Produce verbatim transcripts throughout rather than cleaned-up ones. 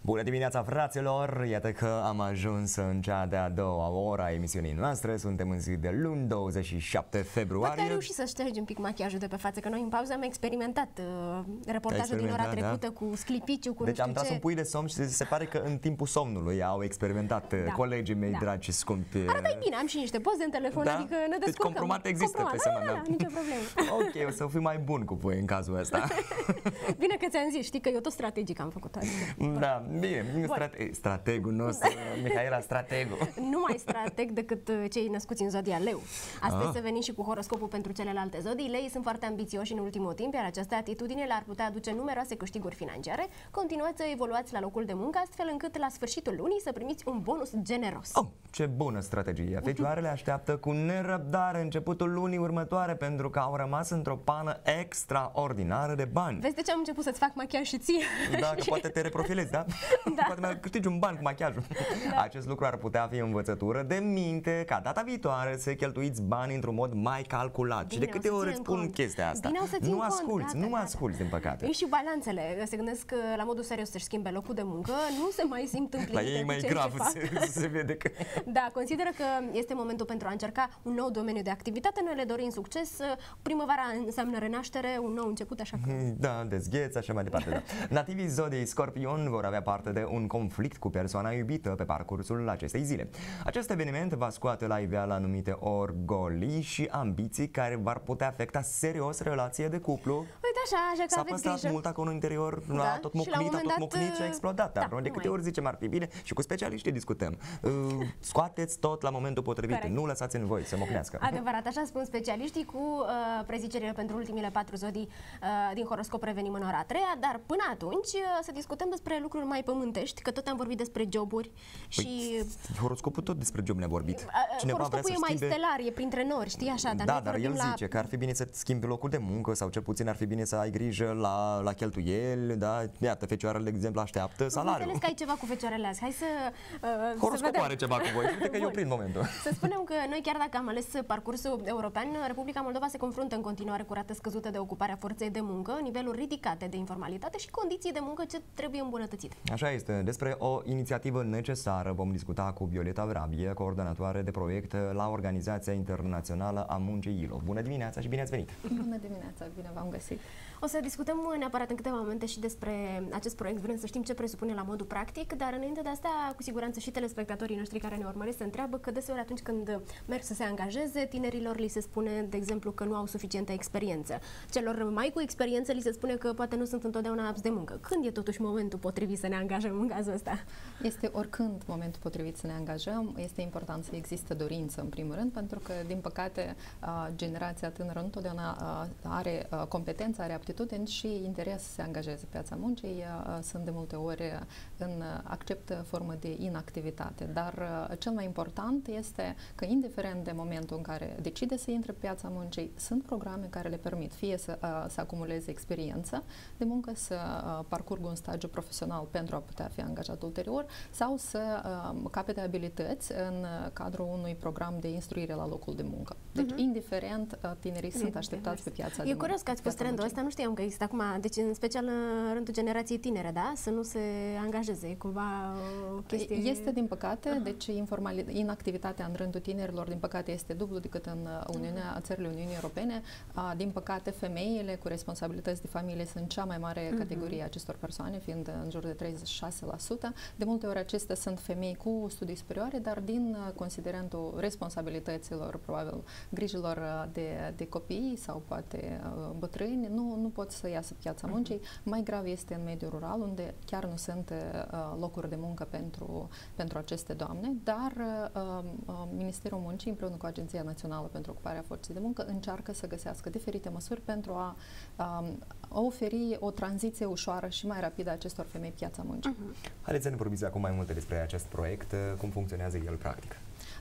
Bună dimineața, fraților! Iată că am ajuns în cea de-a doua oră a emisiunii noastre. Suntem în zi de luni, douăzeci și șapte februarie. Poate ai reușit să ștergi un pic machiajul de pe față, că noi în pauză am experimentat uh, reportajul din ora trecută, da? Cu sclipiciu, cu Deci nu am tras ce. un pui de somn și se pare că în timpul somnului au experimentat da. colegii mei da. dragi și scumpi. Arată bine, am și niște poze în telefon, da? adică ne descurcăm. Deci compromat există compromat. pe seama da, mea. da, nicio problemă. Ok, o să fiu mai bun cu voi în cazul ăsta. Bine că ți-am zis, știi că eu tot strategic am făcut adică. Da, bine, strate strategul nostru, Mihaela, strategul. Nu mai strateg decât cei născuți în zodia Leu. Astăzi ah. să venim și cu horoscopul pentru celelalte zodii. Leii sunt foarte ambițioși în ultimul timp, iar această atitudine le-ar putea aduce numeroase câștiguri financiare. Continuați să evoluați la locul de muncă, astfel încât la sfârșitul lunii să primiți un bonus generos. Oh, ce bună strategie! Fecioarele așteaptă cu nerăbdare începutul lunii următoare, pentru că au rămas într-o pană extraordinară de bani. Vezi de ce am început să-ți fac machiaj și ție? Da, că poate te reprofilezi, da? Da. Poate mai câștigi un ban cu machiajul. Da. Acest lucru ar putea fi învățătură de minte ca data viitoare să cheltuiți bani într-un mod mai calculat. Bine, și de câte ori îți spun cont. chestia asta? Bine, nu asculți, nu mă asculți, din păcate. Ei și balanțele, se gândesc că la modul serios să-și schimbe locul de muncă, nu se mai simt împlinite. La ei mai grav se, se vede că... Da, consideră că este momentul pentru a încerca un nou domeniu de activitate. Noi le dorim succes. Primăvara înseamnă renaștere, un nou început, așa că... Da, dezgheț, așa mai departe, da. Nativii zodiei Scorpion vor avea parte de un conflict cu persoana iubită pe parcursul acestei zile. Acest eveniment va scoate la iveală anumite orgolii și ambiții care v-ar putea afecta serios relația de cuplu. Uite așa, așa că S-a aveți păstrat grijă. mult acolo în interior, da, a tot mucnit, a tot mucnit și a explodat. Dar da, de câte ori zicem ar fi bine și cu specialiștii discutăm. Uh, scoateți tot la momentul potrivit, Corect. Nu lăsați în voi să mocnească. Adevărat, așa spun specialiștii. Cu uh, prezicerile pentru ultimele patru zodii uh, din horoscop revenim în ora a treia, dar până atunci uh, să discutăm despre lucruri mai pământești, că tot am vorbit despre joburi. Păi, și horoscopul tot despre job ne-a vorbit. Cineva horoscopul vrea să e mai schimbe... stelar, e printre nori, știi așa, dar Da, dar el la... zice că ar fi bine să schimbi locul de muncă sau cel puțin ar fi bine să ai grijă la, la cheltuieli, da? Iată, fecioarele, de exemplu, așteaptă salariul. Înțeles că ai ceva cu fecioarele azi. Hai să uh, horoscopul să are ceva cu voi. Uite că eu prind momentul. Să spunem că noi, chiar dacă am ales parcursul european, Republica Moldova se confruntă în continuare cu rată scăzută de ocupare a forței de muncă, niveluri ridicate de informalitate și condiții de muncă ce trebuie îmbunătățite. Așa este. Despre o inițiativă necesară vom discuta cu Violeta Vrabie, coordonatoare de proiect la Organizația Internațională a Muncii I L O. Bună dimineața și bine ați venit! Bună dimineața, bine v-am găsit! O să discutăm neapărat în câteva momente și despre acest proiect, vrem să știm ce presupune la modul practic, dar înainte de asta, cu siguranță și telespectatorii noștri care ne urmăresc se întreabă că deseori atunci când merg să se angajeze, tinerilor li se spune, de exemplu, că nu au suficientă experiență. Celor mai cu experiență li se spune că poate nu sunt întotdeauna apți de muncă. Când e totuși momentul potrivit să ne angajăm în cazul ăsta? Este oricând momentul potrivit să ne angajăm. Este important să existe dorință, în primul rând, pentru că, din păcate, generația tânără nu întotdeauna are competență, are aptitudini și interes să se angajeze pe piața muncii. Sunt de multe ori în acceptă formă de inactivitate. Dar cel mai important este că, indiferent de momentul în care decide să intre pe piața muncii, sunt programe care le permit fie să, să acumuleze experiență de muncă, să parcurgă un stagiu profesional pentru a putea fi angajat ulterior sau să capete abilități în cadrul unui program de instruire la locul de muncă. Deci, uh-huh. indiferent, tinerii e sunt așteptați pe piața E de muncă. curios că ați pus trendul ăsta, nu știam că există acum, deci în special în rândul generației tinere, da? Să nu se angajeze, e cumva o chestie... Este, din păcate, uh-huh. deci inactivitatea în rândul tinerilor, din păcate, este dublu decât în Uniunea, uh-huh. țările Uniunii Europene. Din păcate, femeile cu responsabilități de familie sunt cea mai mare uh-huh. categorie a acestor persoane, fiind în jur de treizeci și șase la sută. De multe ori acestea sunt femei cu studii superioare, dar din considerentul responsabilităților, probabil grijilor de, de copii sau poate bătrâni, nu, nu pot să iasă pe piața muncii. Uh-huh. Mai grav este în mediul rural, unde chiar nu sunt uh, locuri de muncă pentru, pentru aceste doamne, dar uh, uh, Ministerul Muncii, împreună cu Agenția Națională pentru Ocuparea Forței de Muncă, încearcă să găsească diferite măsuri pentru a, uh, a oferi o tranziție ușoară și mai rapidă a acestor femei piața muncii. Uh-huh. Haideți să ne vorbiți acum mai multe despre acest proiect, cum funcționează el practic.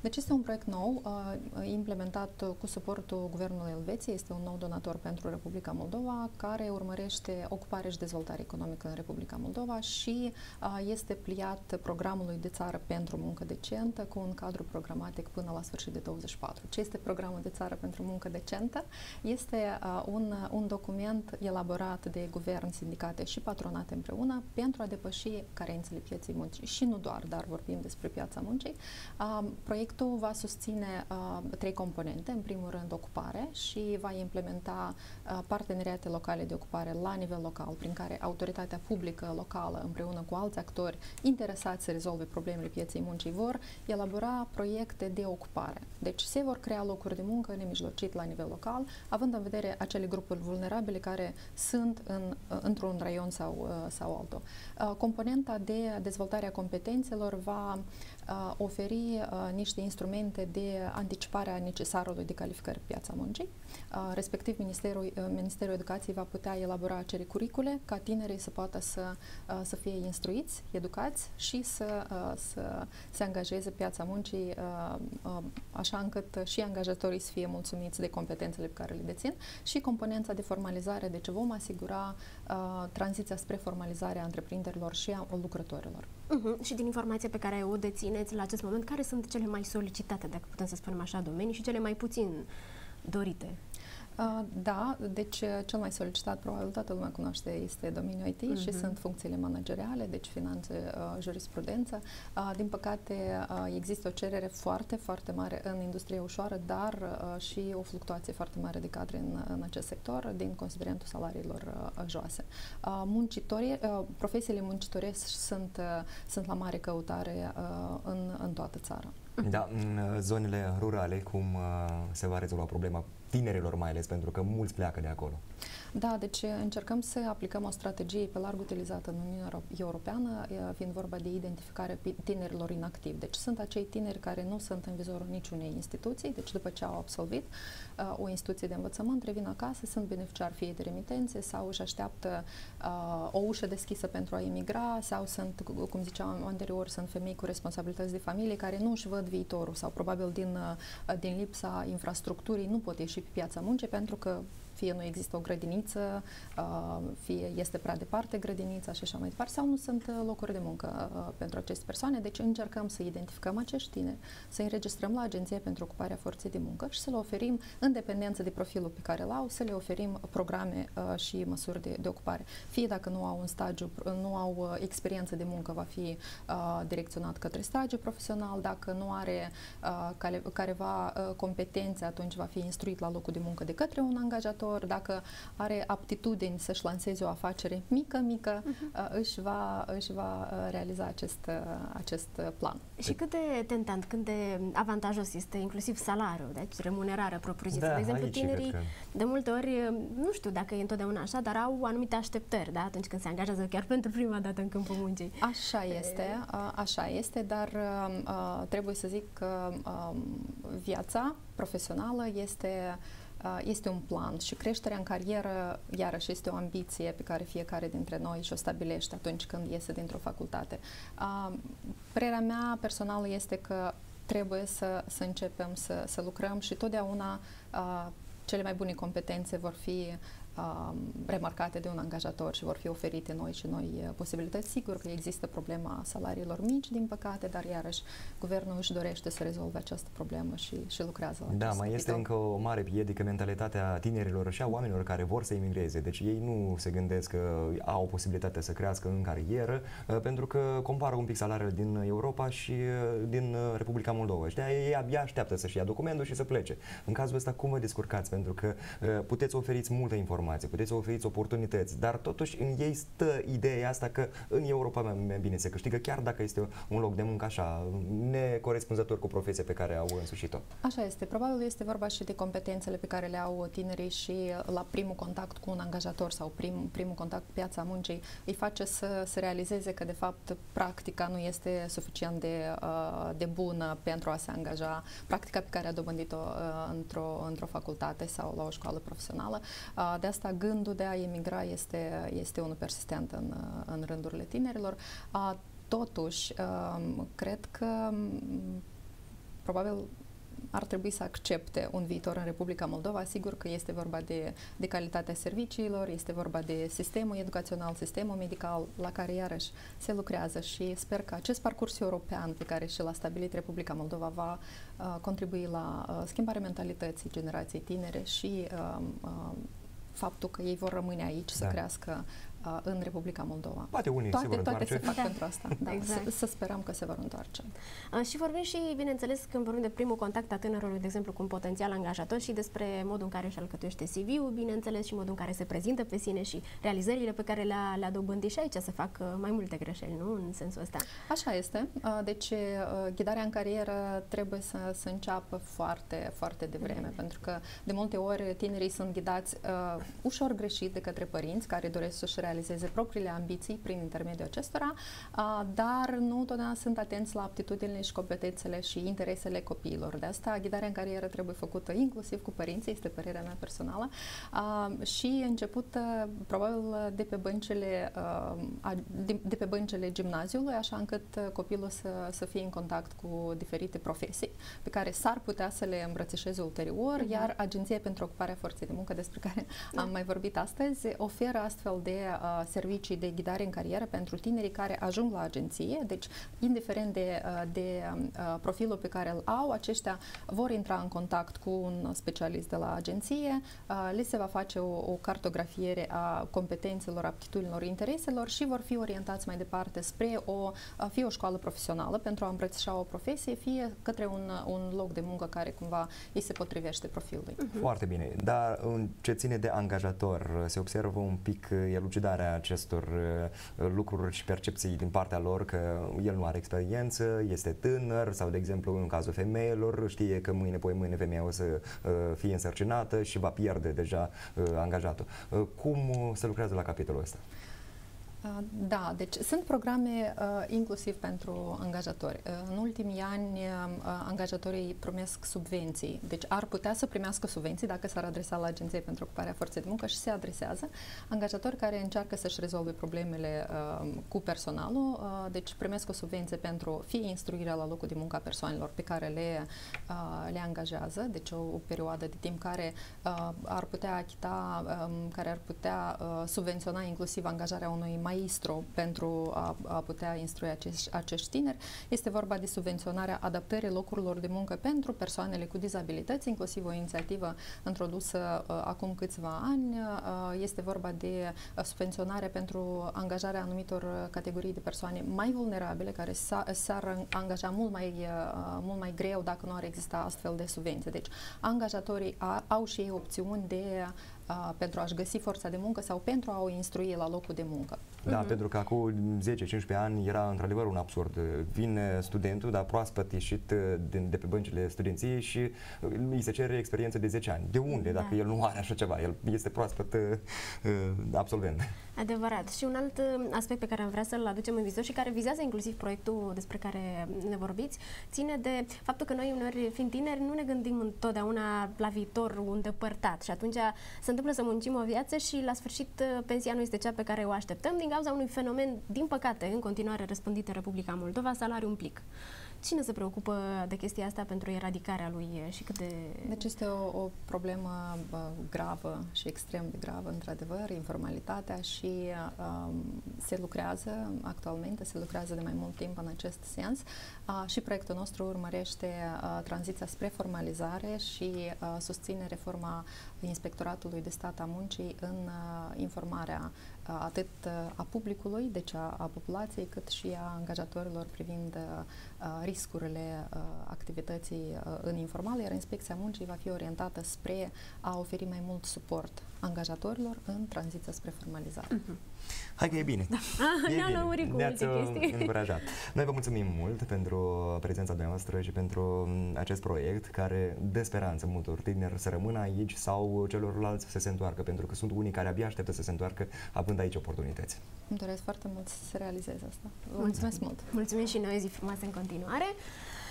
Deci este un proiect nou, implementat cu suportul Guvernului Elveției, este un nou donator pentru Republica Moldova, care urmărește ocupare și dezvoltare economică în Republica Moldova și este pliat programului de țară pentru muncă decentă cu un cadru programatic până la sfârșit de douăzeci și patru. Ce este programul de țară pentru muncă decentă? Este un, un document elaborat de guvern, sindicate și patronate împreună pentru a depăși carențele pieței muncii și nu doar, dar vorbim despre piața muncii. Proiectul va susține trei componente. În primul rând, ocupare și va implementa parteneriate locale de ocupare la nivel local, prin care autoritatea publică locală, împreună cu alți actori interesați să rezolve problemele pieței muncii, vor elabora proiecte de ocupare. Deci se vor crea locuri de muncă nemijlocit la nivel local, având în vedere acele grupuri vulnerabile care sunt în, într-un raion sau, sau altul. Componenta de dezvoltare a competențelor va uh, oferi uh, niște instrumente de anticipare a necesarului de calificări pe piața muncii. Uh, respectiv, Ministerul, uh, Ministerul Educației va putea elabora acele curicule ca tinerii să poată să, uh, să fie instruiți, educați și să, uh, să se angajeze pe piața muncii uh, uh, așa încât și angajatorii să fie mulțumiți de competențele pe care le dețin și componența de formalizare, deci vom asigura uh, tranziția spre formalizarea întreprinderilor și a lucrătorilor. Uh-huh. Și din informația pe care o dețineți la acest moment, care sunt cele mai solicitate, dacă putem să spunem așa, domenii și cele mai puțin dorite? Uh, da, deci cel mai solicitat, probabil toată lumea cunoaște, este domeniul I T uh-huh. și sunt funcțiile manageriale, deci finanțe, uh, jurisprudență. Uh, din păcate, uh, există o cerere foarte, foarte mare în industria ușoară, dar uh, și o fluctuație foarte mare de cadre în, în acest sector, din considerentul salariilor uh, joase. Uh, muncitorii, uh, profesiile muncitorești sunt, uh, sunt la mare căutare uh, în, în toată țara. Da, în zonele rurale, cum uh, se va rezolva problema tinerilor mai ales, pentru că mulți pleacă de acolo? Da, deci încercăm să aplicăm o strategie pe larg utilizată în Uniunea Europeană, fiind vorba de identificarea tinerilor inactivi. Deci sunt acei tineri care nu sunt în vizorul niciunei instituții, deci după ce au absolvit uh, o instituție de învățământ, revin acasă, sunt beneficiari fie de remitențe sau își așteaptă uh, o ușă deschisă pentru a emigra sau sunt, cum ziceam anterior, sunt femei cu responsabilități de familie care nu își văd viitorul sau probabil din, uh, din lipsa infrastructurii nu pot ieși pe piața muncii pentru că fie nu există o grădiniță, fie este prea departe grădinița și așa mai departe, sau nu sunt locuri de muncă pentru aceste persoane. Deci încercăm să identificăm acești tineri, să înregistrăm la Agenția pentru Ocuparea Forței de Muncă și să le oferim, în dependență de profilul pe care îl au, să le oferim programe și măsuri de, de ocupare. Fie dacă nu au un stagiu, nu au experiență de muncă, va fi direcționat către stagiu profesional, dacă nu are careva competențe, atunci va fi instruit la locul de muncă de către un angajator. Dacă are aptitudini să-și lanseze o afacere mică, mică, uh-huh. își, va, își va realiza acest, acest plan. Și cât de tentant, cât de avantajos este inclusiv salariul, deci remunerarea propriu-zisă. Da, de exemplu, aici, tinerii, că... de multe ori, nu știu dacă e întotdeauna așa, dar au anumite așteptări, da? Atunci când se angajează chiar pentru prima dată în câmpul muncii. Așa este, așa este, dar uh, trebuie să zic că uh, viața profesională este este un plan și creșterea în carieră, iarăși, este o ambiție pe care fiecare dintre noi și-o stabilește atunci când iese dintr-o facultate. Părerea mea personală este că trebuie să, să începem să, să lucrăm și totdeauna cele mai bune competențe vor fi Uh, remarcate de un angajator și vor fi oferite noi și noi uh, posibilități. Sigur că există problema salariilor mici, din păcate, dar iarăși guvernul își dorește să rezolve această problemă și, și lucrează la Da, acest mai este capitol. încă o mare piedică, mentalitatea tinerilor și a oamenilor care vor să emigreze. Deci ei nu se gândesc că au posibilitatea să crească în carieră, uh, pentru că compară un pic salariile din Europa și uh, din uh, Republica Moldova. Și de-aia ei abia așteaptă să-și ia documentul și să plece. În cazul ăsta, cum vă descurcați? Pentru că uh, puteți oferiți multă informație, puteți să oferiți oportunități, dar totuși în ei stă ideea asta că în Europa mai bine se câștigă, chiar dacă este un loc de muncă așa, necorespunzător cu profesia pe care au însușit-o. Așa este. Probabil este vorba și de competențele pe care le au tinerii și la primul contact cu un angajator sau prim, primul contact cu piața muncii îi face să se realizeze că de fapt practica nu este suficient de, de bună pentru a se angaja, practica pe care a dobândit-o într-o, într-o facultate sau la o școală profesională. De asta gândul de a emigra este, este unul persistent în, în rândurile tinerilor. Totuși, cred că probabil ar trebui să accepte un viitor în Republica Moldova. Sigur că este vorba de, de calitatea serviciilor, este vorba de sistemul educațional, sistemul medical, la care iarăși se lucrează și sper că acest parcurs european pe care și l-a stabilit Republica Moldova va uh, contribui la uh, schimbarea mentalității generației tinere și uh, uh, faptul că ei vor rămâne aici, da. să crească uh, în Republica Moldova. Poate unii toate, se vor toate întoarce. se fac Da. pentru asta. Da, Exact. să, să sperăm că se vor întoarce. Uh, și vorbim și, bineînțeles, când vorbim de primul contact a tânărului, de exemplu, cu un potențial angajator și despre modul în care își alcătuiește C V-ul, bineînțeles, și modul în care se prezintă pe sine și realizările pe care le-a, le-a dobândit și aici să fac uh, mai multe greșeli, nu? În sensul ăsta. Așa este. Uh, Deci, uh, ghidarea în carieră trebuie să, să înceapă foarte, foarte devreme, mm. pentru că de multe ori tinerii sunt ghidați uh, ușor greșit de către părinți care doresc să-și realizeze propriile ambiții prin intermediul acestora, uh, dar nu totdeauna sunt atenți la aptitudinile și competențele și interesele copiilor. De asta, ghidarea în carieră trebuie făcută inclusiv cu părinții, este părerea mea personală, uh, și început uh, probabil de pe băncile uh, de, de pe băncile gimnaziului, așa încât uh, copilul să, să fie în contact cu diferite profesii pe care s-ar putea să le îmbrățișeze ulterior, uh-huh. iar Agenția pentru Ocuparea Forței de Muncă, despre care am mai vorbit astăzi, oferă astfel de uh, servicii de ghidare în carieră pentru tinerii care ajung la agenție, deci indiferent de, uh, de uh, profilul pe care îl au, aceștia vor intra în contact cu un specialist de la agenție, uh, li se va face o, o cartografiere a competențelor, aptitudinilor, intereselor și vor fi orientați mai departe spre o, fie o școală profesională pentru a îmbrățișa o profesie, fie către un, un loc de muncă care cumva îi se potrivește profilului. Uh-huh. Foarte bine, dar în ce ține de angajator, se observă un pic elucidarea acestor lucruri și percepții din partea lor că el nu are experiență, este tânăr sau, de exemplu, în cazul femeilor, știe că mâine, poi mâine femeia o să fie însărcinată și va pierde deja angajatul. Cum se lucrează la capitolul ăsta? Da, deci sunt programe uh, inclusiv pentru angajatori. Uh, în ultimii ani uh, angajatorii primesc subvenții, deci ar putea să primească subvenții dacă s-ar adresa la Agenția pentru Ocuparea Forței de Muncă și se adresează. Angajatori care încearcă să-și rezolve problemele uh, cu personalul, uh, deci primesc o subvenție pentru fie instruirea la locul de muncă a persoanelor pe care le, uh, le angajează, deci o, o perioadă de timp care uh, ar putea achita, um, care ar putea uh, subvenționa inclusiv angajarea unui maestru pentru a, a putea instrui acești, acești tineri. Este vorba de subvenționarea adaptării locurilor de muncă pentru persoanele cu dizabilități, inclusiv o inițiativă introdusă uh, acum câțiva ani. Uh, este vorba de uh, subvenționare pentru angajarea anumitor categorii de persoane mai vulnerabile, care s-ar angaja mult mai, uh, mult mai greu dacă nu ar exista astfel de subvenții. Deci, angajatorii a, au și ei opțiuni de Uh, pentru a-și găsi forța de muncă sau pentru a o instrui la locul de muncă. Da, uh-huh. pentru că acum zece cincisprezece ani era într-adevăr un absurd. Vine studentul, dar proaspăt ieșit de, de pe băncile studenției și îi se cere experiență de zece ani. De unde, da. dacă el nu are așa ceva? El este proaspăt uh, absolvent. Adevărat. Și un alt aspect pe care am vrea să-l aducem în vizor și care vizează inclusiv proiectul despre care ne vorbiți, ține de faptul că noi, uneori, fiind tineri, nu ne gândim întotdeauna la viitor îndepărtat și atunci se întâmplă să muncim o viață și la sfârșit pensia nu este cea pe care o așteptăm din cauza unui fenomen, din păcate, în continuare răspândit în Republica Moldova, salariul în plic. Cine se preocupă de chestia asta pentru eradicarea lui și cât de... Deci este o, o problemă uh, gravă și extrem de gravă, într-adevăr, informalitatea și uh, se lucrează actualmente, se lucrează de mai mult timp în acest sens uh, și proiectul nostru urmărește uh, tranziția spre formalizare și uh, susține reforma Inspectoratului de Stat a Muncii în uh, informarea uh, atât a publicului, deci a, a populației, cât și a angajatorilor privind uh, riscurile uh, activității uh, în informal, iar Inspecția Muncii va fi orientată spre a oferi mai mult suport angajatorilor în tranziția spre formalizare. Uh-huh. Hai că e bine. Da. E Ne-am bine. lămurit cu Ne-ați multe chestii. încurajat. Noi vă mulțumim mult pentru prezența dumneavoastră și pentru acest proiect care dă speranță multor tineri să rămână aici sau celorlalți să se întoarcă, pentru că sunt unii care abia așteptă să se întoarcă având aici oportunități. Îmi doresc foarte mult să se realizeze asta. Vă mulțumesc mult! Mulțumim și noi, zi frumoasă în continuare!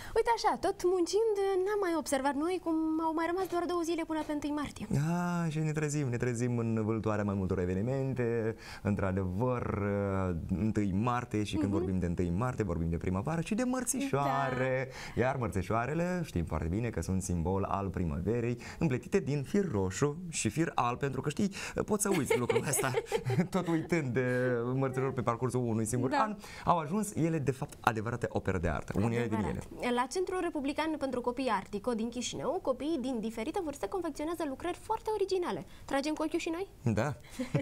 Uite așa, tot muncind, n-am mai observat noi cum au mai rămas doar două zile până pe întâi martie. Da, și ne trezim, ne trezim în vâltoarea mai multor evenimente, într-adevăr, întâi martie și când mm-hmm. vorbim de întâi martie, vorbim de primăvară și de mărțișoare. Da. Iar mărțișoarele știm foarte bine că sunt simbol al primăverii, împletite din fir roșu și fir alb, pentru că știi, poți să uiți lucrul ăsta, tot uitând de mărțișori pe parcursul unui singur da. an, au ajuns ele, de fapt, adevărate opere de artă, unele din ele. La Centrul Republican pentru Copii Artico din Chișinău, copiii din diferite vârste confecționează lucrări foarte originale. Tragem cu ochiul și noi? Da.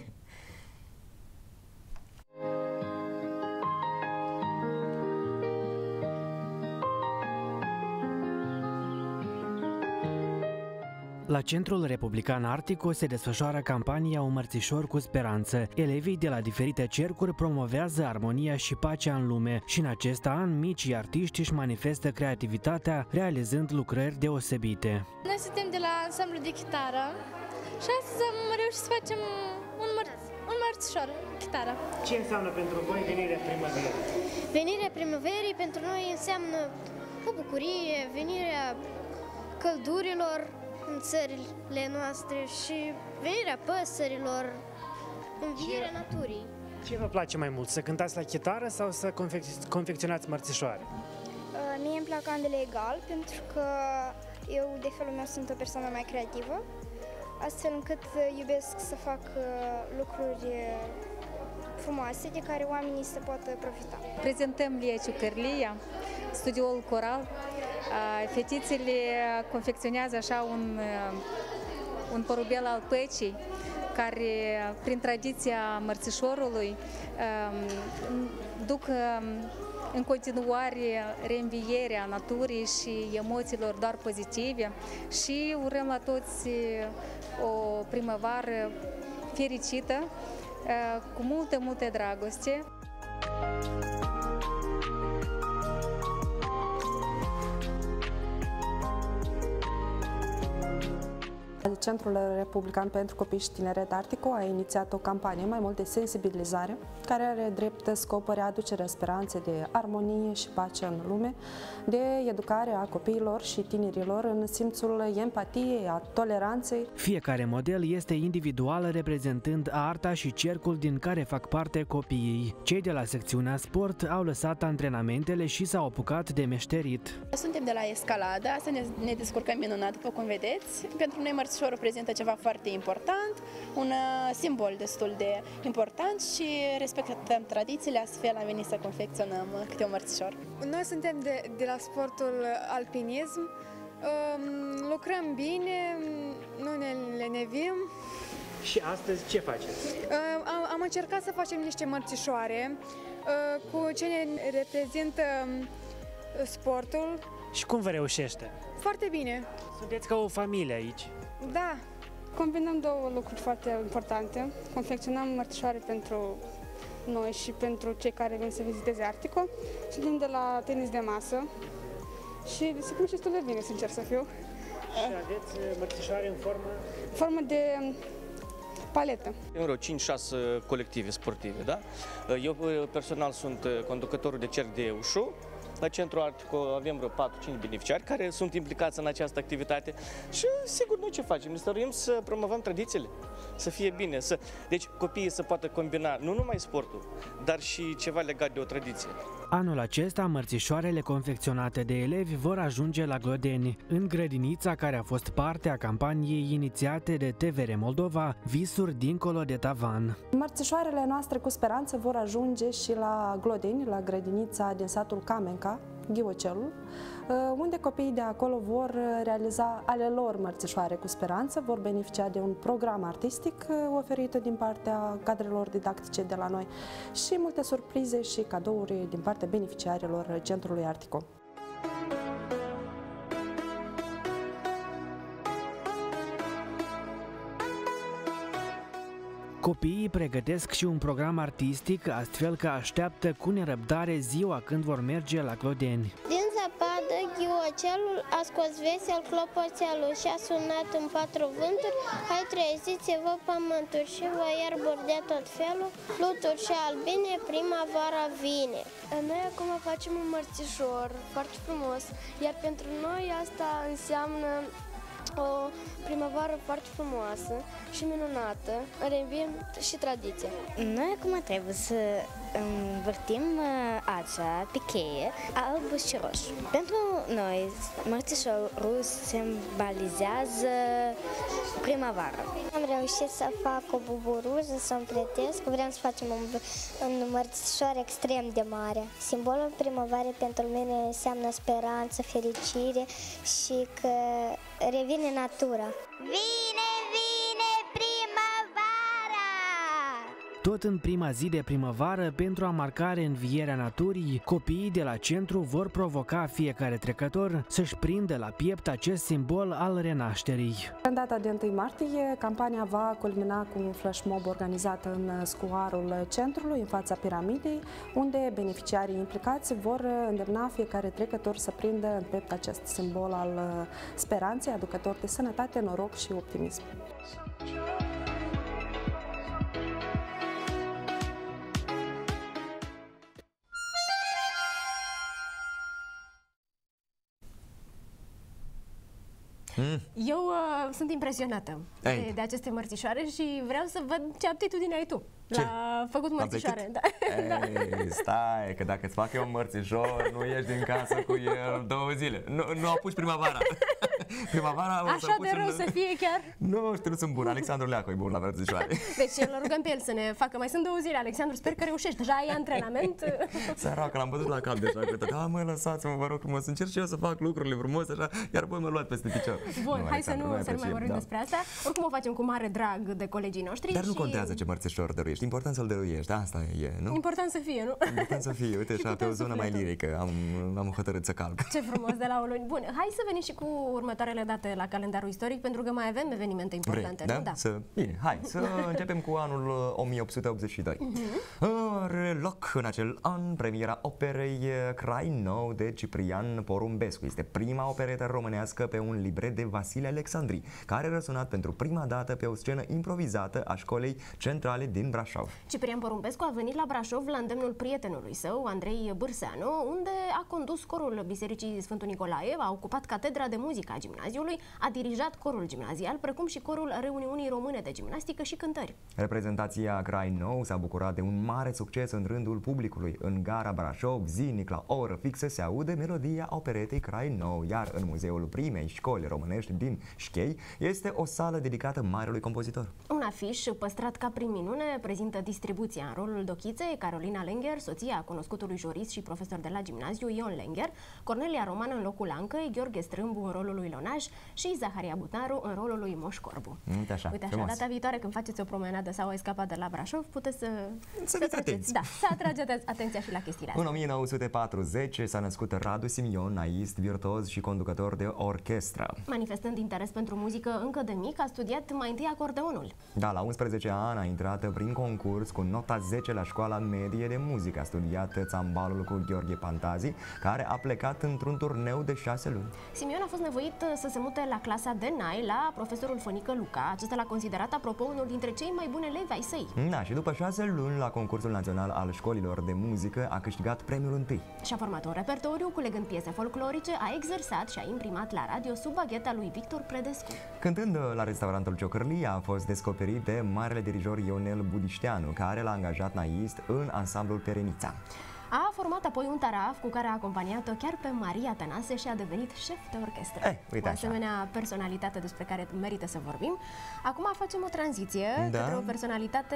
La Centrul Republican Artico se desfășoară campania Un mărțișor cu speranță. Elevii de la diferite cercuri promovează armonia și pacea în lume și în acest an micii artiști își manifestă creativitatea realizând lucrări deosebite. Noi suntem de la ansamblu de chitară și astăzi am reușit să facem un, măr un mărțișor, chitară. Ce înseamnă pentru voi venirea primăverii? Venirea primăverii pentru noi înseamnă o bucurie, venirea căldurilor în țările noastre și venirea păsărilor, învierea naturii. Ce vă place mai mult, să cântați la chitară sau să confec confecționați mărțișoare? Uh, mie îmi plac ambele egal, pentru că eu, de felul meu, sunt o persoană mai creativă, astfel încât iubesc să fac uh, lucruri frumoase de care oamenii se pot profita. Prezentăm Lia Ciucărlia, studioul coral. Fetițele confecționează așa un, un porubel al păcii, care, prin tradiția mărțișorului, duc în continuare reînvierea naturii și emoțiilor doar pozitive și urăm la toți o primăvară fericită, cu multă, multă dragoste. Centrul Republican pentru Copii și Tineret Artico a inițiat o campanie mai mult de sensibilizare, care are drept scop readucerea speranței de armonie și pace în lume, de educare a copiilor și tinerilor în simțul empatiei, a toleranței. Fiecare model este individual, reprezentând arta și cercul din care fac parte copiii. Cei de la secțiunea sport au lăsat antrenamentele și s-au apucat de meșterit. Suntem de la escaladă, asta ne, ne descurcăm minunat, după cum vedeți. Pentru noi mărțișorul reprezintă ceva foarte important, un simbol destul de important și respectăm tradițiile, astfel am venit să confecționăm câte un mărțișor. Noi suntem de, de la sportul alpinism, lucrăm bine, nu ne lenevim. Și astăzi ce faceți? Am, am încercat să facem niște mărțișoare cu ce ne reprezintă sportul. Și cum vă reușește? Foarte bine. Sunteți ca o familie aici. Da. Combinăm două lucruri foarte importante. Confecționăm mărțișoare pentru noi și pentru cei care vin să viziteze Artico. Suntem de la tenis de masă și se primește destul de bine, sincer să fiu. Și aveți mărțișoare în formă? Formă de paletă. În vreo cinci șase colective sportive, da? Eu personal sunt conducătorul de cerc de ușu. La Centrul Artico avem vreo patru cinci beneficiari care sunt implicați în această activitate și, sigur, noi ce facem? Ne stăruim să promovăm tradițiile, să fie bine, să... deci copiii să poată combina nu numai sportul, dar și ceva legat de o tradiție. Anul acesta, mărțișoarele confecționate de elevi vor ajunge la Glodeni, în grădinița care a fost parte a campaniei inițiate de T V R Moldova, Visuri dincolo de tavan. Mărțișoarele noastre cu speranță vor ajunge și la Glodeni, la grădinița din satul Camenca, Ghiocelul, unde copiii de acolo vor realiza ale lor mărțișoare cu speranță, vor beneficia de un program artistic oferit din partea cadrelor didactice de la noi și multe surprize și cadouri din partea beneficiarilor Centrului Artico. Copiii pregătesc și un program artistic, astfel că așteaptă cu nerăbdare ziua când vor merge la Glodeni. Din zăpadă, Clopoțelul a scos vesel clopoțelul și a sunat în patru vânturi, hai treziți-vă pământuri și vă iar bordea tot felul, fluturi și albine, primăvara vine. Noi acum facem un mărțișor foarte frumos, iar pentru noi asta înseamnă o primăvară foarte frumoasă și minunată, reînviem și tradiția. Noi acum trebuie să învârtim ața pe cheie, alb și roșu. Pentru noi, mărțișorul simbolizează primăvară. Am reușit să fac o buburuză, să împletesc, vrem să facem un, un mărțișor extrem de mare. Simbolul primăvarei pentru mine înseamnă speranță, fericire și că revine natura. Vine, vine primăvara! Tot în prima zi de primăvară, pentru a marca reînvierea naturii, copiii de la centru vor provoca fiecare trecător să-și prindă la piept acest simbol al renașterii. În data de întâi martie, campania va culmina cu un flash mob organizat în scuarul centrului, în fața piramidei, unde beneficiarii implicați vor îndemna fiecare trecător să prindă în piept acest simbol al speranței, aducător de sănătate, noroc și optimism. Mm. Eu uh, sunt impresionată de, de aceste mărțișoare și vreau să văd ce aptitudine ai tu ce? la făcut mărțișoare. Da. Ei, stai, că dacă îți fac eu un mărțișor, nu ieși din casă cu el două zile. Nu, nu apuci primăvara. Primăvara o Așa să de rău în... să fie chiar? Nu știu, nu sunt bun. Alexandru Leacu e bun la mărțișoare. Deci îl rugăm pe el să ne facă. Mai sunt două zile, Alexandru, sper că reușești. Deja ai antrenament. Săracă, l-am bătut la cap deja. Că da, mă, lăsați-mă, vă rog frumos. Încerc și eu să fac lucrurile frumos, așa, iar voi mă luați peste picior. Bun, nu, hai să nu, să nu mai vorbim da. despre asta. Oricum o facem cu mare drag de colegii noștri. Dar nu și... contează ce mărțișor dăruiești. Important să-l dăruiești. Asta e, nu? Important să fie, nu? Important să fie. Uite, așa, pe o zonă mai lirică. Am, am hotărât să calc. Ce frumos de la o luni. Bun, hai să venim și cu următoarele date la calendarul istoric, pentru că mai avem evenimente importante, Vrei, nu? Da? Să... Bine, hai să începem cu anul o mie opt sute optzeci și doi. Uh-huh. Are loc în acel an premiera operei Crai nou de Ciprian Porumbescu. Este prima operetă românească pe un libret de Vasile Alexandri, care a răsunat pentru prima dată pe o scenă improvizată a școlii centrale din Brașov. Ciprian Porumbescu a venit la Brașov la îndemnul prietenului său, Andrei Bârseanu, unde a condus corul Bisericii Sfântul Nicolae, a ocupat catedra de muzică a gimnaziului, a dirijat corul gimnazial, precum și corul Reuniunii Române de Gimnastică și Cântări. Reprezentația Crai nou s-a bucurat de un mare succes în rândul publicului. În gara Brașov, zilnic la o oră fixă, se aude melodia operetei Crai nou, iar în muzeul primei școli românești din Șchei este o sală dedicată marelui compozitor. Un afiș păstrat ca prin minune prezintă distribuția în rolul Dochiței, Carolina Lenger, soția cunoscutului jurist și profesor de la gimnaziu Ion Lenger, Cornelia Roman în locul Ancăi, Gheorghe Strâmbu în rolul lui Lonaș și Zaharia Butaru în rolul lui Moș Corbu. Uite așa, Uite așa, frumos. data viitoare când faceți o promenadă sau o escapadă la Brașov, puteți să, să, să treceți. Da, să atrageți atenția și la chestiile astea. În o mie nouă sute patruzeci s-a născut Radu Simion, naist, virtuoz și conducător de orchestră. Manifestând interes pentru muzică încă de mic, a studiat mai întâi acordeonul. Da, la unsprezece ani a intrat prin concurs cu nota zece la școala medie de muzică. A studiat țambalul cu Gheorghe Pantazi, care a plecat într-un turneu de șase luni. Simion a fost nevoit să se mute la clasa de Nai la profesorul Fănică Luca. Acesta l-a considerat, apropo, unul dintre cei mai buni elevi ai săi. Da, și după șase luni la concursul național al școlilor de muzică a câștigat premiul întâi. Și-a format un repertoriu culegând piese folclorice, a exersat și a imprimat la radio sub bagheta lui Victor Predescu. Cântând la restaurantul Ciocârlia, a fost descoperit de marele dirijor Ionel Budișteanu, care l-a angajat naist în ansamblul Perenița. A format apoi un taraf cu care a acompaniat-o chiar pe Maria Tănase și a devenit șef de orchestră. Eh, uite o asemenea personalitate despre care merită să vorbim. Acum facem o tranziție da. către o personalitate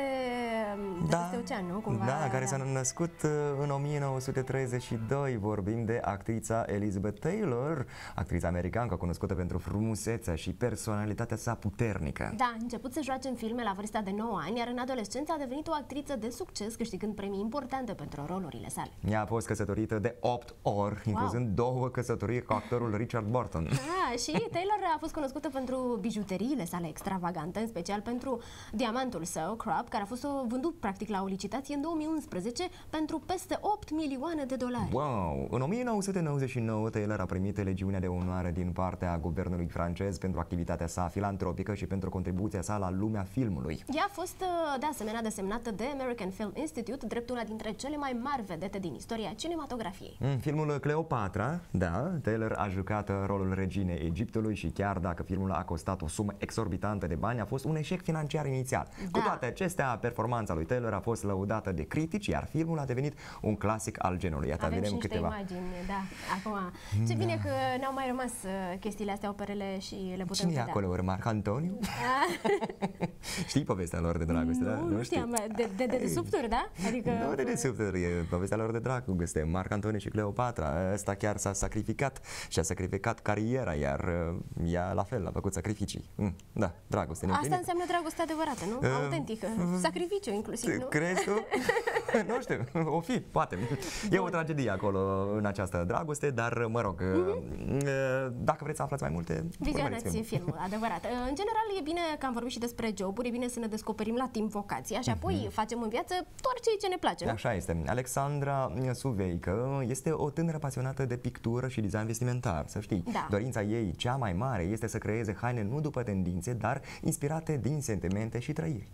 de da. peste ocean, nu? Cumva, da, care s-a născut în o mie nouă sute treizeci și doi. Vorbim de actrița Elizabeth Taylor, actrița americană cunoscută pentru frumusețea și personalitatea sa puternică. Da, a început să joace în filme la vârsta de nouă ani, iar în adolescență a devenit o actriță de succes, câștigând premii importante pentru rolurile sale sale. Ea a fost căsătorită de opt ori, wow. incluzând două căsătorii cu actorul Richard Burton. Ah, și Taylor a fost cunoscută pentru bijuteriile sale extravagante, în special pentru diamantul său, Crop, care a fost vândut practic la o licitație în două mii unsprezece pentru peste opt milioane de dolari. Wow! În o mie nouă sute nouăzeci și nouă, Taylor a primit legiunea de onoare din partea guvernului francez pentru activitatea sa filantropică și pentru contribuția sa la lumea filmului. Ea a fost de asemenea desemnată de American Film Institute drept una dintre cele mai mari vedete din istoria cinematografiei. În filmul Cleopatra, da, Taylor a jucat rolul reginei Egiptului și chiar dacă filmul a costat o sumă exorbitantă de bani, a fost un eșec financiar inițial. Da. Cu toate acestea, performanța lui Taylor a fost lăudată de critici, iar filmul a devenit un clasic al genului. Iată, avem vedem și niște câteva imagini, da. Acum, ce bine da. că ne-au mai rămas chestiile astea, operele și le putem Cine e vedea. acolo? Marc Antoniu? Știi povestea lor de dragoste, nu, da? Nu, nu știam. De, de, de desubturi, da? Adică... Nu de desubturi, e povestea lor de dragoste. Marc Antoniu și Cleopatra. Ăsta chiar s-a sacrificat și a sacrificat cariera, iar ea la fel a făcut sacrificii. Mm, da, dragoste neîmplinită. Asta înseamnă dragoste adevărată, nu? Uh, Autentică. Sacrificiu inclusiv, nu? Crezi tu? Nu știu, o fi, poate. E o tragedie acolo în această dragoste, dar mă rog, mm-hmm. dacă vreți să aflați mai multe, vizionați filmul. filmul, adevărat. În general e bine că am vorbit și despre joburi, e bine să ne descoperim la timp vocația și apoi mm-hmm. facem în viață doar ceea ce ne place, nu? Așa este. Alexandra Suveică este o tânără pasionată de pictură și design vestimentar, să știi. Da. Dorința ei cea mai mare este să creeze haine nu după tendințe, dar inspirate din sentimente și trăiri.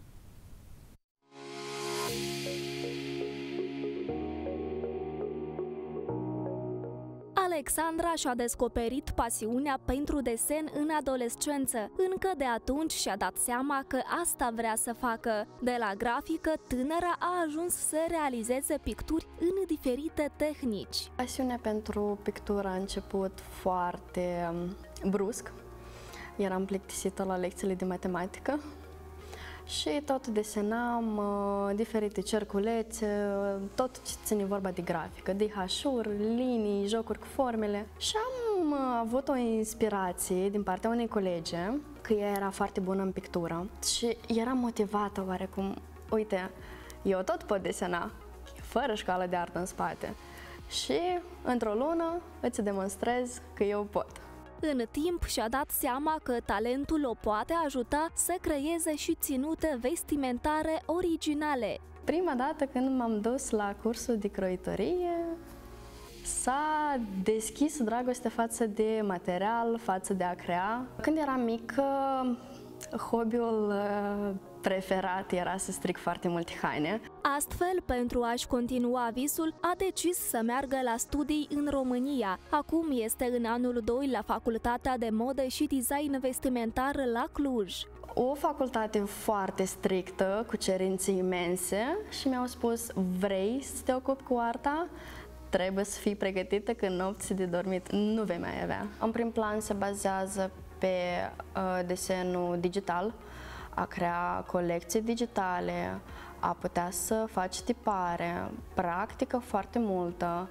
Alexandra și-a descoperit pasiunea pentru desen în adolescență. Încă de atunci și-a dat seama că asta vrea să facă. De la grafică, tânăra a ajuns să realizeze picturi în diferite tehnici. Pasiunea pentru pictură a început foarte brusc. Eram plictisită la lecțiile de matematică și tot desenam uh, diferite cerculețe, tot ce ține vorba de grafică, de hașuri, linii, jocuri cu formele. Și am uh, avut o inspirație din partea unei colege, că ea era foarte bună în pictură și eram motivată oarecum. Uite, eu tot pot desena, fără școală de artă în spate. Și într-o lună îți demonstrez că eu pot. În timp și-a dat seama că talentul o poate ajuta să creeze și ținute vestimentare originale. Prima dată când m-am dus la cursul de croitorie, s-a deschis dragoste față de material, față de a crea. Când eram mică, hobby-ul preferat era să stric foarte multe haine. Astfel, pentru a-și continua visul, a decis să meargă la studii în România. Acum este în anul doi la Facultatea de Modă și Design Vestimentar la Cluj. O facultate foarte strictă, cu cerințe imense și mi-au spus, vrei să te ocupi cu arta? Trebuie să fii pregătită că nopți de dormit nu vei mai avea. În prim plan se bazează pe uh, desenul digital, a crea colecții digitale, a putea să faci tipare, practică foarte multă,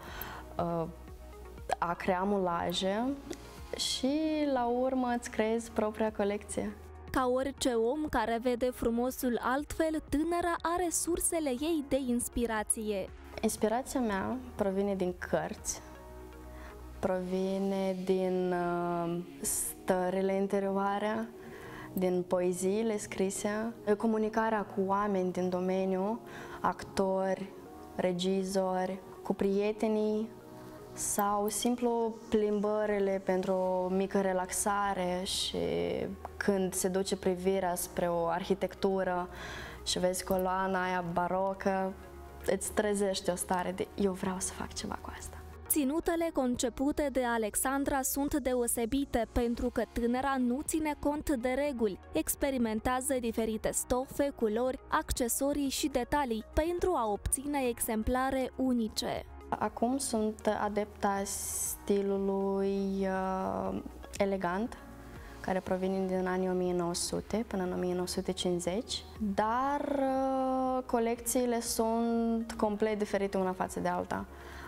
a crea mulaje și la urmă îți creezi propria colecție. Ca orice om care vede frumosul altfel, tânăra are sursele ei de inspirație. Inspirația mea provine din cărți, provine din uh, stările interioare, din poeziile scrise, comunicarea cu oameni din domeniu, actori, regizori, cu prietenii sau simplu plimbările pentru o mică relaxare și când se duce privirea spre o arhitectură și vezi coloana aia barocă, îți trezește o stare de eu vreau să fac ceva cu asta. Ținutele concepute de Alexandra sunt deosebite pentru că tânăra nu ține cont de reguli, experimentează diferite stofe, culori, accesorii și detalii pentru a obține exemplare unice. Acum sunt adepta stilului uh, elegant, care provine din anii o mie nouă sute până în o mie nouă sute cincizeci, dar uh, colecțiile sunt complet diferite una față de alta.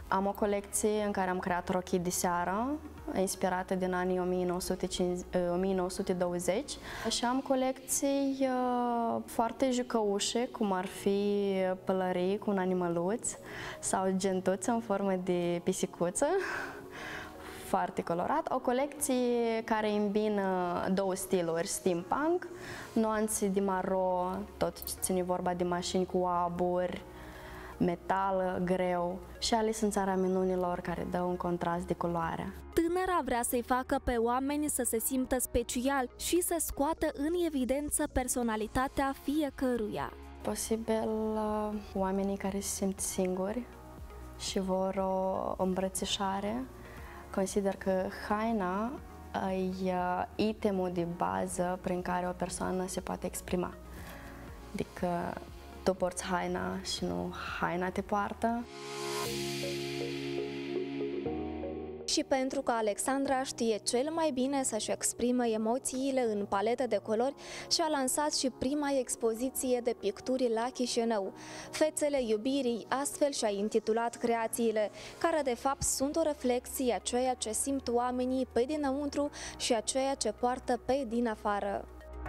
Am o colecție în care am creat rochii de seară, inspirată din anii o mie nouă sute douăzeci, și am colecții uh, foarte jucăușe, cum ar fi pălării cu un animăluț sau gentuță în formă de pisicuță, foarte colorat. O colecție care îmbină două stiluri, steampunk, nuanțe de maro, tot ce ține vorba de mașini cu aburi, metal greu, și Alice în țara minunilor, care dă un contrast de culoare. Tânăra vrea să-i facă pe oameni să se simtă special și să scoată în evidență personalitatea fiecăruia. Posibil uh, oamenii care se simt singuri și vor o îmbrățișare. Consider că haina e uh, itemul de bază prin care o persoană se poate exprima. Adică tu porți haina și nu haina te poartă. Și pentru că Alexandra știe cel mai bine să-și exprime emoțiile în palete de culori, și-a lansat și prima expoziție de picturi la Chișinău, Fețele iubirii, astfel și-a intitulat creațiile, care de fapt sunt o reflexie a ceea ce simt oamenii pe dinăuntru și a ceea ce poartă pe din afară.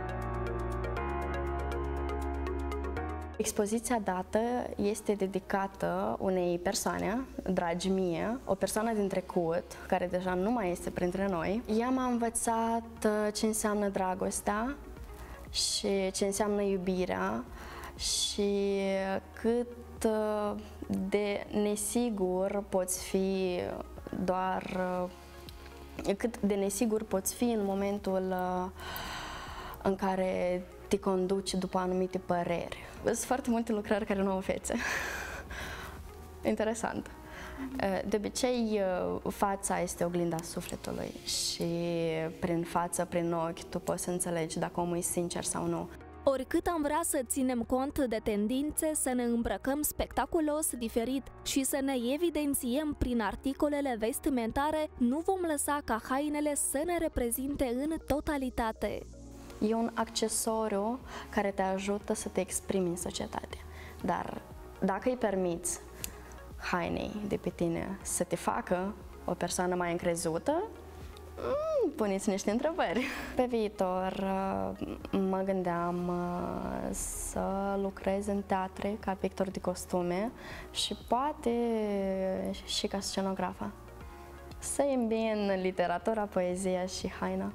Expoziția dată este dedicată unei persoane, dragi mie, o persoană din trecut, care deja nu mai este printre noi. Ea m-a învățat ce înseamnă dragostea și ce înseamnă iubirea și cât de nesigur poți fi doar, cât de nesigur poți fi în momentul în care te conduci după anumite păreri. Sunt foarte multe lucrări care nu au fețe. Interesant. De obicei, fața este oglinda sufletului și prin față, prin ochi, tu poți să înțelegi dacă omul e sincer sau nu. Oricât am vrea să ținem cont de tendințe, să ne îmbrăcăm spectaculos, diferit și să ne evidențiem prin articolele vestimentare, nu vom lăsa ca hainele să ne reprezinte în totalitate. E un accesoriu care te ajută să te exprimi în societate. Dar dacă îi permiți hainei de pe tine să te facă o persoană mai încrezută, puneți niște întrebări. Pe viitor mă gândeam să lucrez în teatre ca pictor de costume și poate și ca scenografă. Să îmbin literatura, poezia și haina.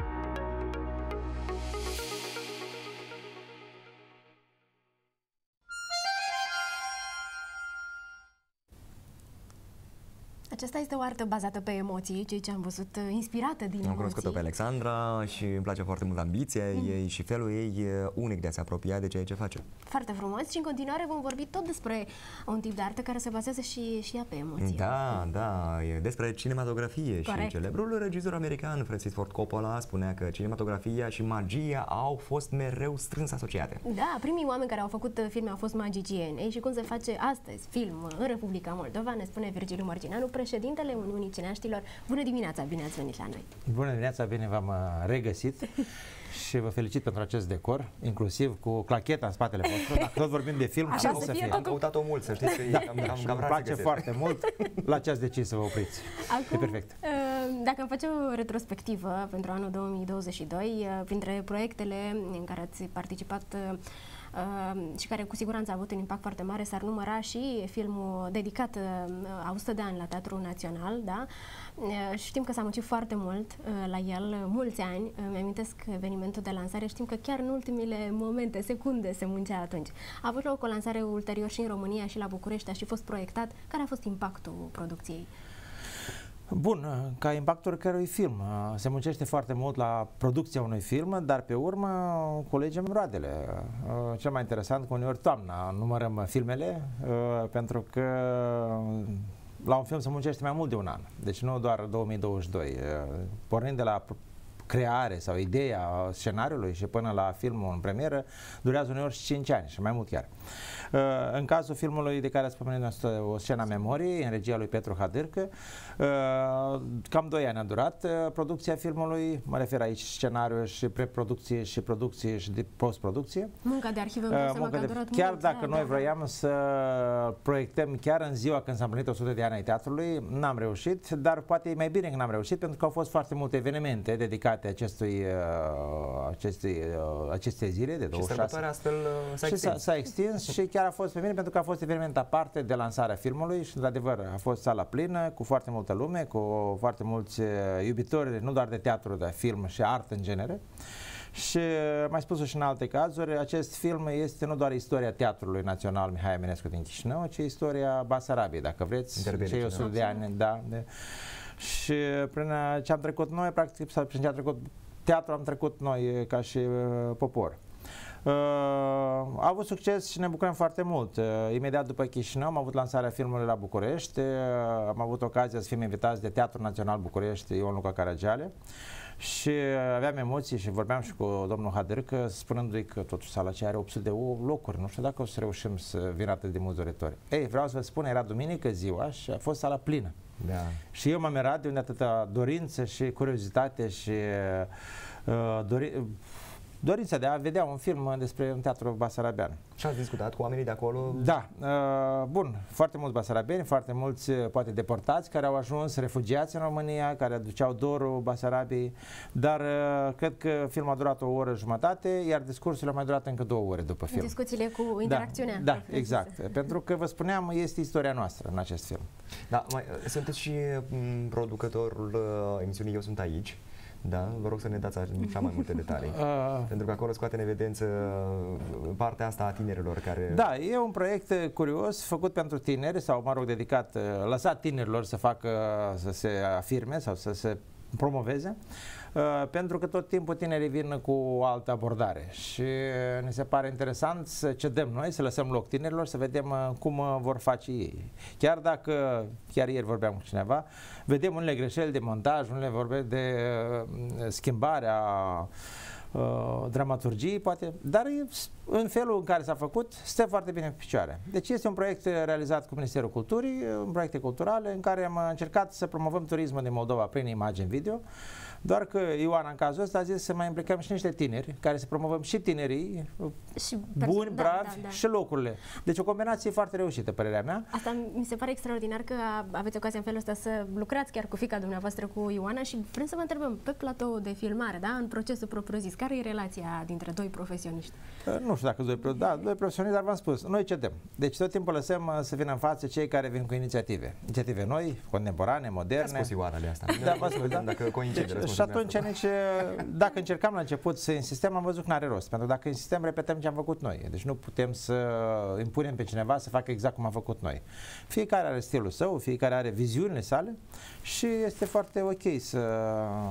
Aceasta este o artă bazată pe emoții, ceea ce am văzut, inspirată din emoții. Am cunoscut-o pe Alexandra și îmi place foarte mult ambiția mm. ei și felul ei unic de a se apropia de ceea ce face. Foarte frumos și în continuare vom vorbi tot despre un tip de artă care se bazează și, și ea pe emoții. Da, da, e despre cinematografie. Corect. Și celebrul regizor american Francis Ford Coppola spunea că cinematografia și magia au fost mereu strâns asociate. Da, primii oameni care au făcut filme au fost magicieni. Ei, și cum se face astăzi film în Republica Moldova, ne spune Virgiliu Mărgineanu, președintele Uniunii Cineaștilor. Bună dimineața, bine ați venit la noi! Bună dimineața, bine v-am regăsit și vă felicit pentru acest decor, inclusiv cu clacheta în spatele vostru. Dacă tot vorbim de film, așa să fie. Am căutat-o mult, să știți că da, am, am, am îmi place foarte mult la ce ați decis să vă opriți. Acum, e perfect. Dacă îmi facem o retrospectivă pentru anul două mii douăzeci și doi, printre proiectele în care ați participat Uh, și care cu siguranță a avut un impact foarte mare, s-ar număra și filmul dedicat uh, a o sută de ani la Teatrul Național, da? Uh, știm că s-a muncit foarte mult uh, la el, uh, mulți ani. Uh, mi-amintesc evenimentul de lansare, știm că chiar în ultimele momente, secunde se muncea atunci. A avut loc o lansare ulterior și în România și la București, a și fost proiectat. Care a fost impactul producției? Bun, ca impactul oricărui film. Se muncește foarte mult la producția unui film, dar pe urmă culegem roadele. Cel mai interesant că uneori toamna numărăm filmele, pentru că la un film se muncește mai mult de un an. Deci nu doar două mii douăzeci și doi. Pornind de la creare sau ideea scenariului și până la filmul în premieră durează uneori și cinci ani și mai mult chiar. În cazul filmului de care ați pomenit o scenă a memoriei, în regia lui Petru Hadârcă, cam doi ani a durat producția filmului, mă refer aici scenariu și preproducție și producție și de postproducție. Munca de arhivă, uh, munca de, mult, chiar dacă da, noi da, vroiam să proiectăm chiar în ziua când s-a împlinit o sută de ani ai teatrului, n-am reușit, dar poate e mai bine că n-am reușit, pentru că au fost foarte multe evenimente dedicate acestui, acestui, acestei zile de douăzeci și șase. Și sărbătoarea astfel s-a extins. S-a extins și chiar a fost pe mine pentru că a fost eveniment aparte de lansarea filmului și, într-adevăr, a fost sala plină, cu foarte multă lume, cu foarte mulți iubitori, nu doar de teatru, dar film și artă în genere. Și mai spus și în alte cazuri, acest film este nu doar istoria Teatrului Național Mihai Eminescu din Chișinău, ci istoria Basarabiei, dacă vreți, cei o sută de ani. Da, de, și prin ce am trecut noi, practic, sau prin ce am trecut teatru, am trecut noi ca și uh, popor. Uh, a avut succes și ne bucurăm foarte mult. Uh, imediat după Chișinău am avut lansarea filmului la București, uh, am avut ocazia să fim invitați de Teatrul Național București, Ion Luca Caragiale, și aveam emoții și vorbeam și cu domnul Hadârcă, spunându-i că totuși sala aceea are opt sute de locuri, nu știu dacă o să reușim să vină atât de mulți doritori. Ei, vreau să vă spun, era duminică ziua și a fost sala plină. Da. Și eu m-am mirat de unde atâta dorință și curiozitate și uh, dori dorința de a vedea un film despre un teatru basarabean. Și ați discutat cu oamenii de acolo? Da. Uh, bun, foarte mulți basarabeni, foarte mulți, poate, deportați care au ajuns, refugiați în România, care aduceau dorul Basarabiei, dar uh, cred că filmul a durat o oră jumătate, iar discursul a mai durat încă două ore după film. Discuțiile cu interacțiunea. Da, da, exact. Pentru că, vă spuneam, este istoria noastră în acest film. Da, mai, sunteți și m, producătorul uh, emisiunii Eu Sunt Aici. Da, vă rog să ne dați așa mai multe detalii. Uh, pentru că acolo scoate în evidență partea asta a tinerilor care... Da, e un proiect curios, făcut pentru tineri sau, mă rog, dedicat, lăsat tinerilor să facă, să se afirme sau să se promoveze. Uh, pentru că tot timpul tinerii vin cu o altă abordare și ne se pare interesant să cedem noi, să lăsăm loc tinerilor, să vedem uh, cum uh, vor face ei. Chiar dacă, chiar ieri vorbeam cu cineva, vedem unele greșeli de montaj, unele vorbe de uh, schimbarea uh, dramaturgiei, poate, dar în felul în care s-a făcut, stă foarte bine pe picioare. Deci este un proiect realizat cu Ministerul Culturii, un proiecte culturale în care am încercat să promovăm turismul din Moldova prin imagini video. Doar că Ioana, în cazul ăsta, a zis să mai implicăm și niște tineri, care să promovăm și tinerii și buni, da, bravi, da, da. și locurile. Deci o combinație foarte reușită, părerea mea. Asta mi se pare extraordinar că aveți ocazia în felul ăsta să lucrați chiar cu fiica dumneavoastră, cu Ioana, și vrem să vă întrebăm, pe platou de filmare, da, în procesul propriu-zis, care e relația dintre doi profesioniști? Nu știu dacă doi, da, doi profesioniști, dar v-am spus, noi cedem. Deci tot timpul lăsăm să vină în față cei care vin cu inițiative. Inițiative noi, contemporane, moderne. A spus Ioana de asta. Da, vă spun, da. Dacă coincide. Deci, și atunci, nici, dacă încercam la început să insistăm, am văzut că n-are rost. Pentru că dacă insistăm, repetăm ce am făcut noi. Deci nu putem să impunem pe cineva să facă exact cum am făcut noi. Fiecare are stilul său, fiecare are viziunile sale și este foarte ok să,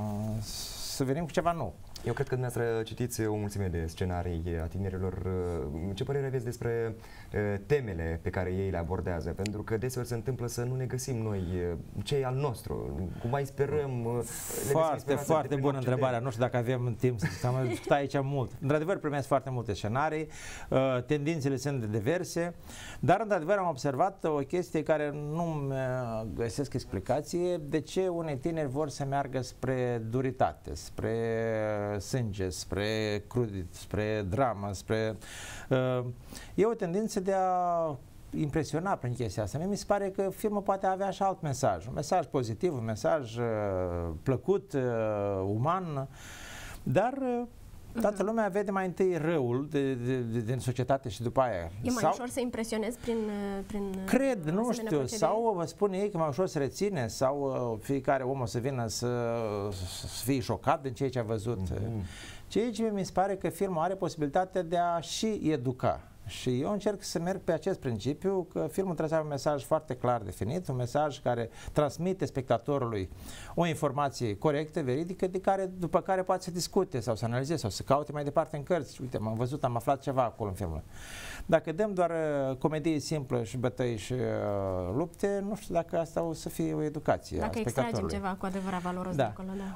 să venim cu ceva nou. Eu cred că dumneavoastră citiți o mulțime de scenarii a tinerilor. Ce părere aveți despre temele pe care ei le abordează? Pentru că deseori se întâmplă să nu ne găsim noi ce e al nostru. Cum mai sperăm... Foarte, foarte bună întrebare. Nu știu dacă avem timp să am discutat aici mult. Într-adevăr, primesc foarte multe scenarii, tendințele sunt diverse, dar într-adevăr am observat o chestie care nu găsesc explicație. De ce unei tineri vor să meargă spre duritate, spre sânge, spre crudit, spre dramă, spre... Uh, e o tendință de a impresiona prin chestia asta. Mie mi se pare că filmul poate avea și alt mesaj. Un mesaj pozitiv, un mesaj uh, plăcut, uh, uman, dar... Uh, toată lumea vede mai întâi răul de, de, de, din societate și după aia. E mai sau, ușor să impresionezi prin, prin cred, nu știu, procede? Sau vă spun ei că mai ușor să reține, sau uh, fiecare om o să vină să, să fie șocat de ceea ce a văzut. Mm-hmm. Ceea ce mi se pare că filmul are posibilitatea de a și educa. Și eu încerc să merg pe acest principiu, că filmul trebuie să aibă un mesaj foarte clar definit, un mesaj care transmite spectatorului o informație corectă, veridică, de care, după care poate să discute sau să analizeze sau să caute mai departe în cărți. Uite, m-am văzut, am aflat ceva acolo în filmul. Dacă dăm doar uh, comedie simplă și bătăi și uh, lupte, nu știu dacă asta o să fie o educație dacă a spectatorului. Dacă extragem ceva cu adevărat valoros da. de acolo, da.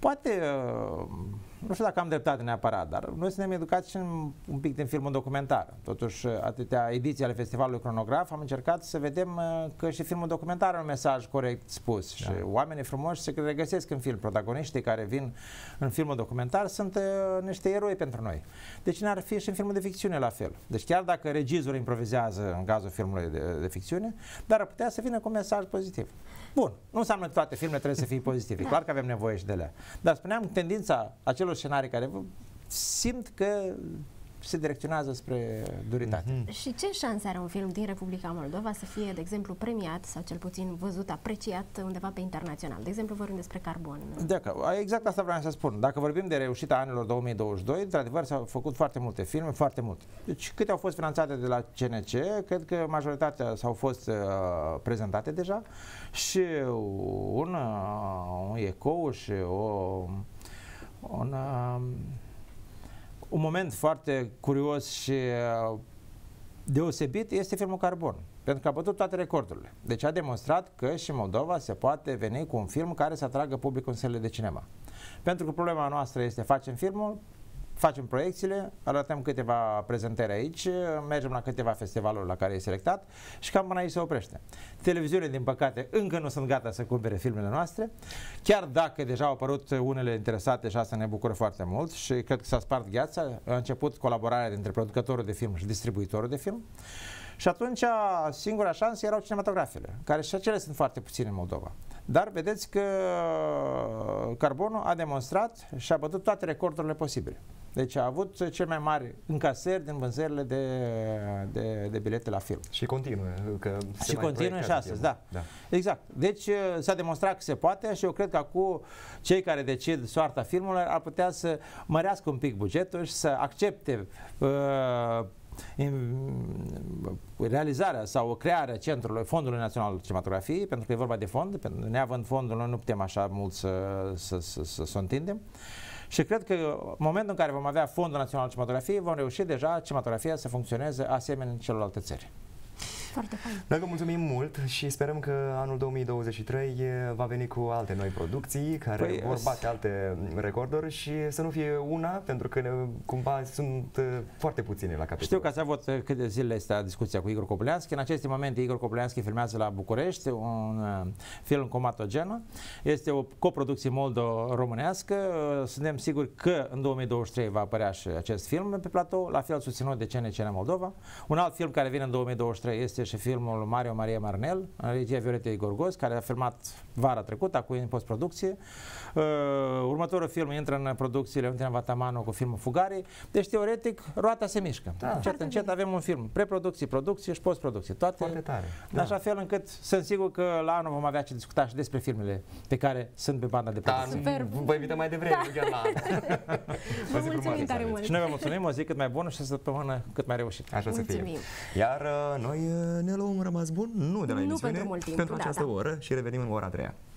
Poate, nu știu dacă am dreptate neapărat, dar noi suntem educați și în, un pic din filmul documentar. Totuși, atâtea ediții ale Festivalului Cronograf am încercat să vedem că și filmul documentar are un mesaj corect spus. Da. Și oamenii frumoși se regăsesc în film. Protagoniștii care vin în filmul documentar sunt uh, niște eroi pentru noi. Deci n-ar fi și în filmul de ficțiune la fel. Deci chiar dacă regizorul improvizează în cazul filmului de, de ficțiune, dar ar putea să vină cu un mesaj pozitiv. Bun, nu înseamnă că toate filmele trebuie să fie pozitive. Clar că avem nevoie și de ele. Dar spuneam tendința acelor scenarii care simt că se direcționează spre duritate. Mm-hmm. Și ce șanse are un film din Republica Moldova să fie, de exemplu, premiat sau cel puțin văzut, apreciat undeva pe internațional? De exemplu, vorbim despre Carbon. Dacă, exact asta vreau să spun. Dacă vorbim de reușita anilor două mii douăzeci și doi, într-adevăr s-au făcut foarte multe filme, foarte multe. Deci câte au fost finanțate de la C N C, cred că majoritatea s-au fost uh, prezentate deja și un, uh, un ecou și o, un... Uh, Un moment foarte curios și deosebit este filmul Carbon, pentru că a bătut toate recordurile. Deci a demonstrat că și Moldova se poate veni cu un film care să atragă publicul în sălile de cinema. Pentru că problema noastră este facem filmul, facem proiecțiile, arătăm câteva prezentări aici, mergem la câteva festivaluri la care e selectat și cam până aici se oprește. Televiziunile, din păcate, încă nu sunt gata să cumpere filmele noastre, chiar dacă deja au apărut unele interesate și asta ne bucură foarte mult și cred că s-a spart gheața. A început colaborarea dintre producătorul de film și distribuitorul de film și atunci singura șansă erau cinematografele, care și acele sunt foarte puține în Moldova. Dar vedeți că Carbonul a demonstrat și a bătut toate recordurile posibile. Deci a avut cel mai mari încasări din vânzările de, de, de bilete la film. Și continuă. Că și continuă și astăzi, da. da. Exact. Deci s-a demonstrat că se poate și eu cred că acum cei care decid soarta filmului ar putea să mărească un pic bugetul și să accepte uh, realizarea sau crearea Centrului Fondului Național de Cinematografiei, pentru că e vorba de fond, pentru neavând fondul noi nu putem așa mult să, să, să, să, să o întindem. Și cred că în momentul în care vom avea Fondul Național de Cinematografie, vom reuși deja cinematografia să funcționeze asemenea în celelalte țări. Foarte fain. Noi vă mulțumim mult și sperăm că anul două mii douăzeci și trei va veni cu alte noi producții care păi vor bate alte recorduri și să nu fie una, pentru că cumva sunt foarte puține la capitol. Știu că ați avut câte zile este discuția cu Igor Kobulianski. În aceste momente Igor Kobulianski filmează la București un film Comatogenă. Este o coproducție moldo-românească. Suntem siguri că în două mii douăzeci și trei va apărea și acest film pe platou, la fel susținut de C N C în Moldova. Un alt film care vine în două mii douăzeci și trei este și filmul Mario Maria Marnel, în regia Violetei Gorgos, care a filmat vara trecută, acum în postproducție. Uh, următorul film intră în producție Leontina Vatamano cu filmul Fugarii. Deci, teoretic, roata se mișcă. Da, încet, încet bine. Avem un film preproducție, producție și postproducție. Toate foarte tare. În așa fel încât sunt sigur că la anul vom avea ce discuta și despre filmele pe care sunt pe banda de producție. Da, vă invităm mai devreme, da. chiar la anul. Vă mulțumim tare mult. Și noi vă mulțumim, o zi cât mai bună și o săptămână cât mai reușită. Așa să fie. Iar uh, noi ne luăm rămas bun, nu de la nu emisiune, pentru mult timp, pentru da, această da. oră și revenim în ora a treia.